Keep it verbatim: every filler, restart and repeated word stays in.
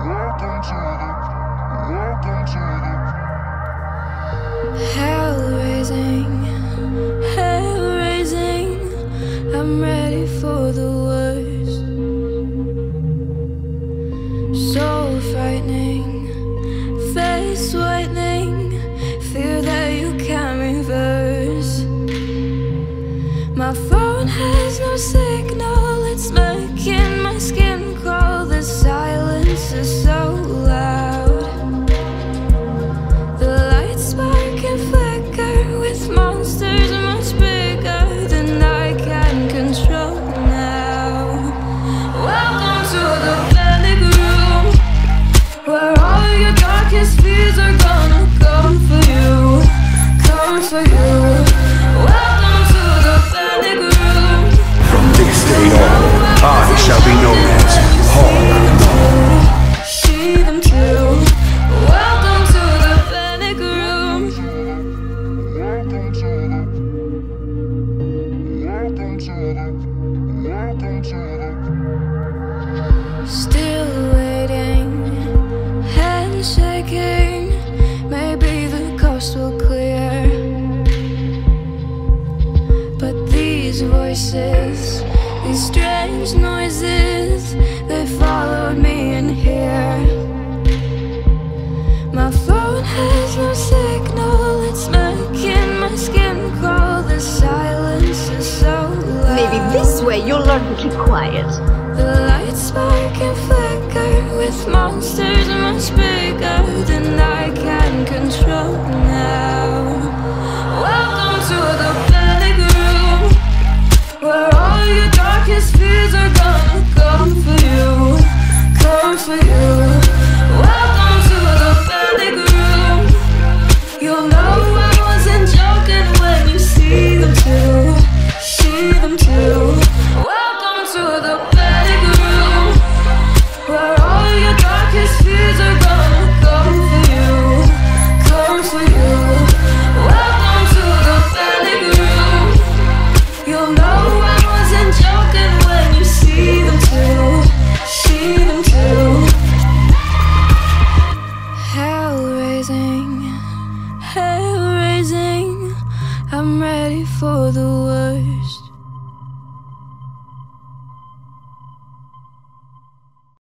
Hell raising, hell raising. I'm ready for the worst. So frightening, face whitening, fear that you can't reverse. My phone has no signal, it's making my skin crawl. The silence is so loud. The lights spark and flicker with monsters much bigger than I can control now. Welcome to the panic room, where all your darkest fears are gonna come for you, come for you. Welcome to the panic room. From this day on, I shall be known as Hawk. See them too. Welcome to the panic room. Welcome to the, welcome to the, welcome to the. Still waiting, hands shaking. Maybe the coast will clear, but these voices, these strange noises, they followed me in here. My phone has no signal, it's making my skin crawl. The silence is so loud. Maybe this way you'll learn to keep quiet. The lights spark and flicker with monsters much bigger than I can control now. Welcome to the panic room, where all your darkest fears are gonna come for you, come for you. Welcome to the panic room. You'll know I wasn't joking when you see them too, see them too. Welcome to the panic room, where all your darkest fears are gonna come for you, come for you. Welcome to the panic room. You'll know I wasn't joking when you see them too, see them too. Hell raising, hell raising. I'm ready for the worst.